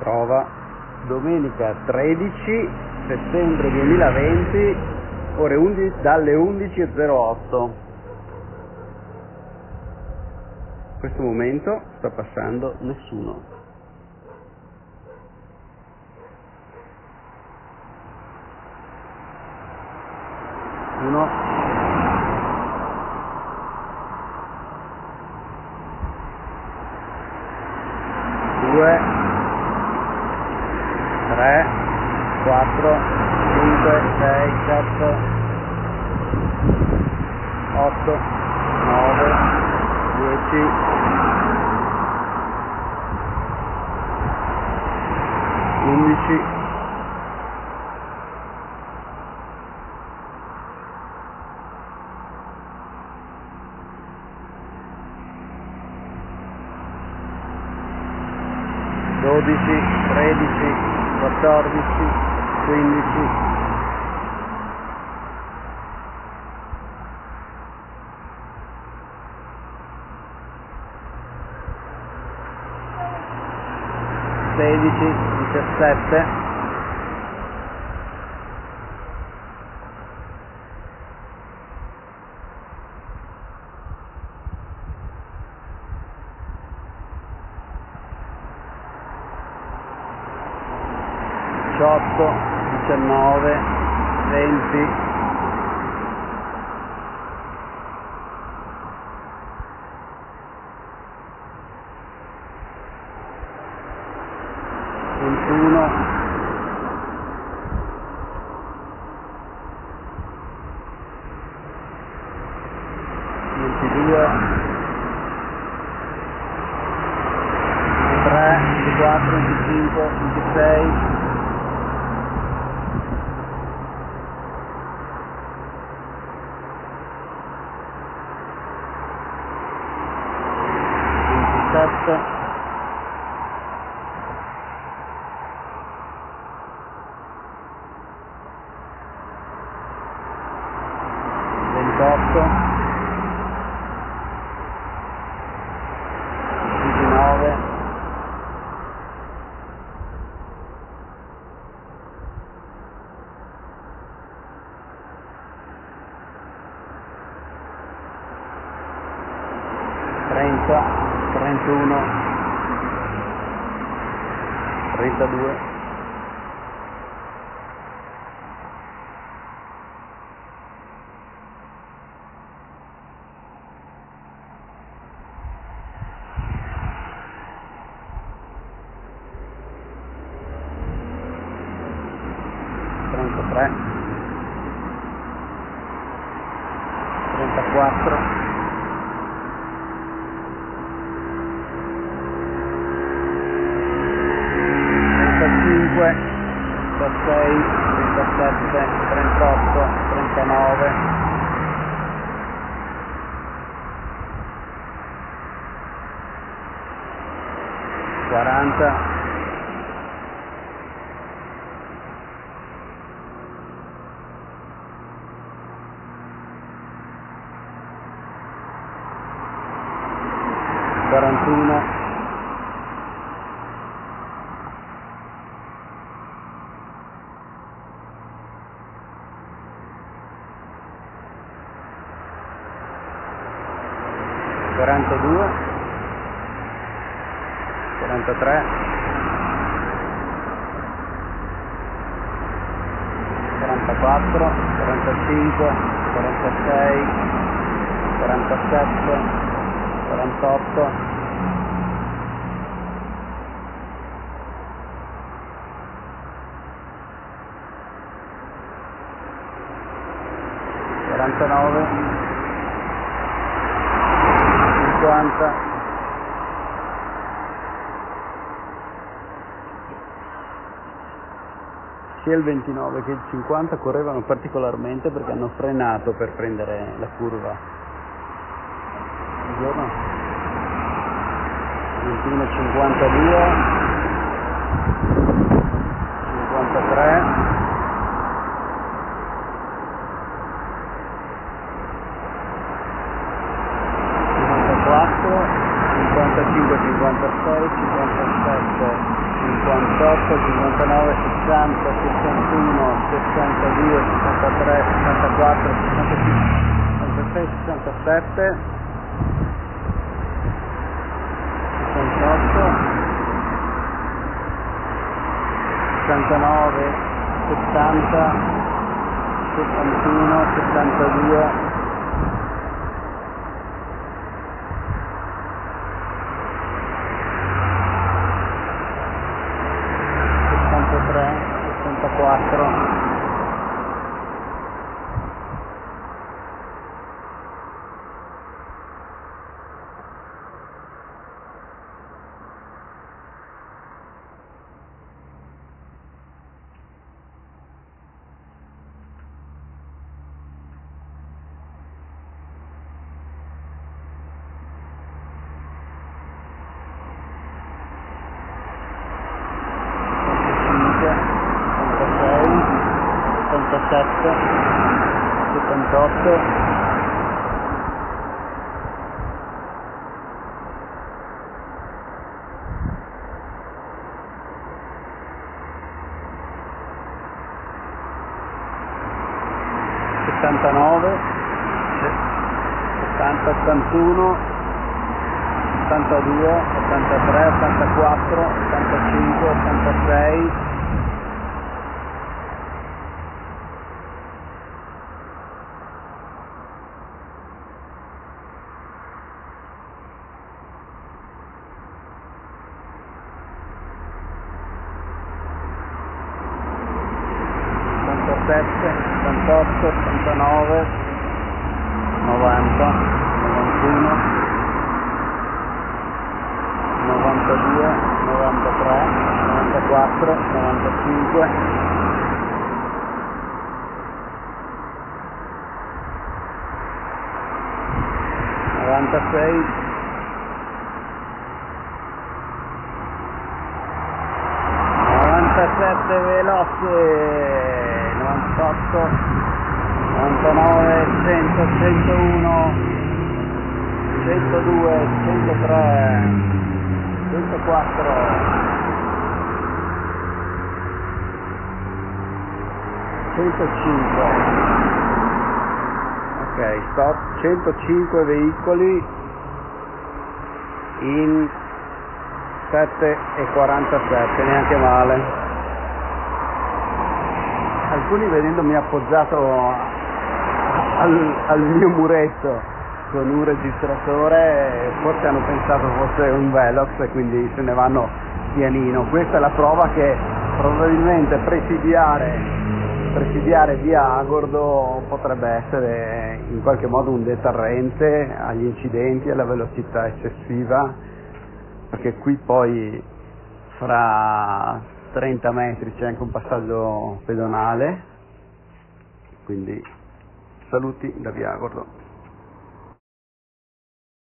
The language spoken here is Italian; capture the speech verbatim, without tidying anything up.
Prova. Domenica tredici settembre duemilaventi, ore undici, dalle undici e zero otto. In questo momento sta passando nessuno. Uno. Due. Tre. Quattro. Cinque. Sei. Sette. Otto. Nove. Dieci. Undici. Dodici, tredici, quattordici, quindici, sedici, diciassette, diciotto, diciannove, venti, ventuno, ventidue, ventitré, ventiquattro, venticinque, ventisei, ventisette, ventotto, ventinove, trenta, trentuno, trentadue, trentatré, trentaquattro, trentacinque, trentasei, trentasette, trentotto, trentanove, quaranta, quarantuno, quarantadue, quarantatré, quarantaquattro, quarantacinque, quarantasei, quarantasette, quarantotto, quarantanove, cinquanta, sia il ventinove che il cinquanta correvano particolarmente perché hanno frenato per prendere la curva. Buongiorno. ventuno, cinquantadue, cinquantatré, cinquantaquattro, cinquantacinque, cinquantasei, cinquantasette, cinquantotto, cinquantanove, sessanta, sessantuno, sessantadue, sessantatré, sessantaquattro, sessantacinque, sessantasei, sessantasette, sessantotto, sessantanove, settanta, settantuno, settantadue, sessantaquattro, settantasette, settantotto, settantanove, settanta, ottantuno, ottantadue, ottantatré, ottantaquattro, ottantacinque, ottantasei, ottantasette, ottantotto, ottantanove, novanta, novantuno, novantadue, novantatré, novantaquattro, novantacinque, novantasei, novantasette veloce, novantotto, novantanove, cento, centouno, centodue, centotré, centoquattro, centocinque. Ok, stop, centocinque veicoli in sette e quarantasette, neanche male. Alcuni vedendomi appoggiato al, al mio muretto con un registratore forse hanno pensato fosse un Velox e quindi se ne vanno pianino. Questa è la prova che probabilmente presidiare presidiare via Agordo potrebbe essere in qualche modo un deterrente agli incidenti e alla velocità eccessiva, perché qui poi fra trenta metri c'è anche un passaggio pedonale, quindi saluti da via Agordo.